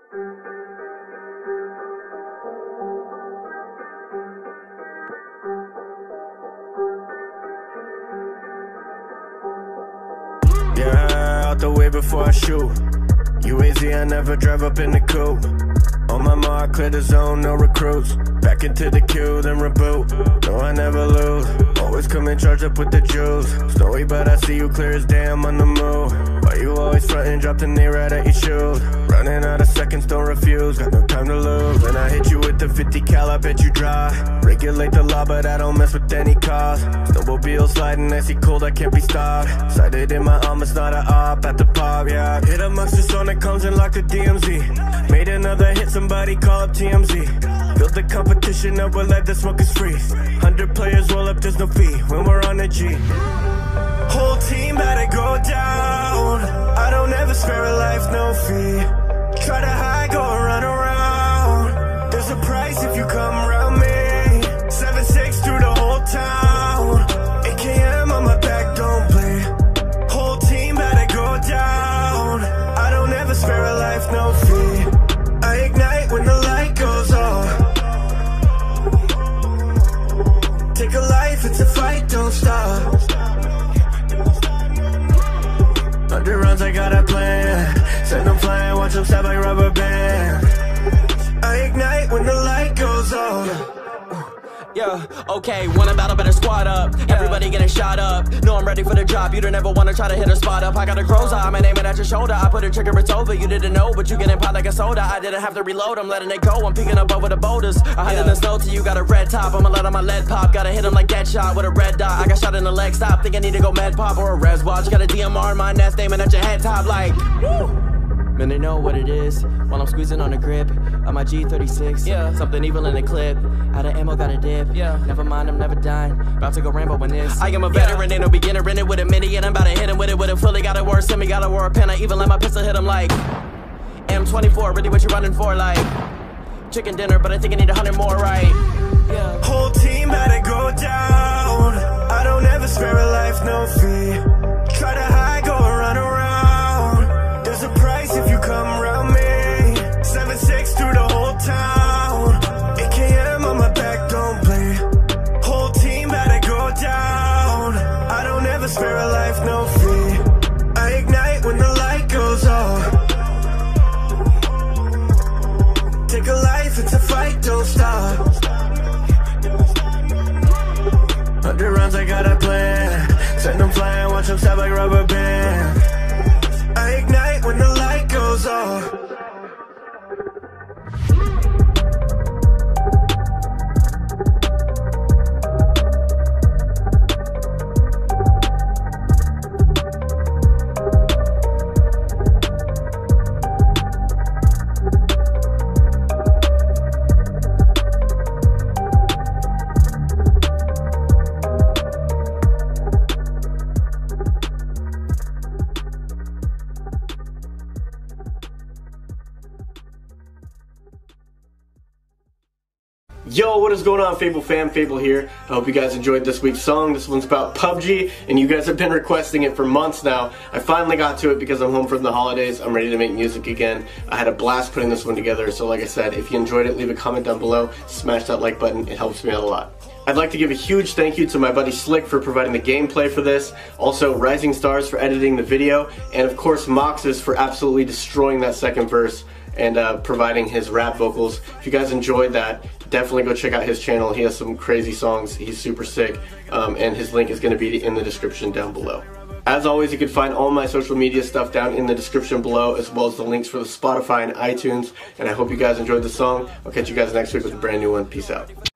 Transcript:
Yeah, out the way before I shoot. UAZ, I never drive up in the coupe. On my mark, clear the zone, no recruits. Back into the queue, then reboot. No, I never lose. Always come in charge up with the juice. Snowy, but I see you clear as damn on the move. Why you always frontin', drop the knee right at your shoes? Running out of seconds, don't refuse. Got no time to lose. When I hit you with the 50 cal, I bet you dry. Regulate the law, but I don't mess with any cause. Snowmobile sliding, icy cold, I can't be stopped. Sighted in my arm, it's not a op at the pop, yeah. Hit a Monster Sonic, comes and lock the DMZ. Made another hit, somebody call up TMZ. Build the competition up, we'll let the smoke is free. 100 players roll up, there's no fee when we're on the G. Whole team better go down. I don't ever spare a life, no fee. Try to hide, go and run around. There's a price if you come around me. 7-6 through the whole town. AKM on my back, don't play. Whole team better go down. I don't ever spare a life, no fee. I ignite when the light goes off. Take a life, it's a fight, don't stop. 100 rounds, I got a plan. Send them flying, watch them stab like rubber band. I ignite when the light goes off. Yeah, okay, wanna battle, better squad up. Everybody getting shot up. No, I'm ready for the drop. You don't ever wanna try to hit a spot up. I got a crow's eye, I'm aiming at your shoulder. I put a trigger, it's over. You didn't know, but you getting popped like a soda. I didn't have to reload, I'm letting it go. I'm picking up over the boulders. I hide in the snow till you got a red top. I'ma let on my lead pop. Gotta hit him like Deadshot with a red dot. I got shot in the leg, stop. Think I need to go med pop or a res watch. Got a DMR in my nest, aiming at your head top like, woo! Man, they know what it is while I'm squeezing on the grip of my G36. Yeah, something evil in the clip. Out of ammo, got a dip. Yeah, never mind, I'm never dying. About to go Rambo in this. I am a veteran, ain't no beginner in it with a mini, and I'm about to hit him with it with a fully. Got a word, send me, got a war pen. I even let my pistol hit him like M24. Really, what you running for? Like chicken dinner, but I think I need 100 more, right? Yeah. Whole team better go down. I don't ever spare a life, no fee. Try to hide, go and run around. There's a price if you come around me. 7-6 through the whole town. AKM on my back, don't play. Whole team better go down. I don't ever spare a life, no fee. I ignite when the light goes off. Take a life, it's a fight, don't stop. 100 rounds, I got a plan. Send them flying, watch them stab like rubber band. I ignite when the light goes off. Yo, what is going on, Fable fam? Fable here. I hope you guys enjoyed this week's song. This one's about PUBG, and you guys have been requesting it for months now. I finally got to it because I'm home from the holidays. I'm ready to make music again. I had a blast putting this one together, so like I said, if you enjoyed it, leave a comment down below. Smash that like button. It helps me out a lot. I'd like to give a huge thank you to my buddy Slick for providing the gameplay for this, also Rising Stars for editing the video, and of course Moxus for absolutely destroying that second verse and providing his rap vocals. If you guys enjoyed that, definitely go check out his channel. He has some crazy songs. He's super sick, and his link is going to be in the description down below. As always, you can find all my social media stuff down in the description below, as well as the links for the Spotify and iTunes, and I hope you guys enjoyed the song. I'll catch you guys next week with a brand new one. Peace out.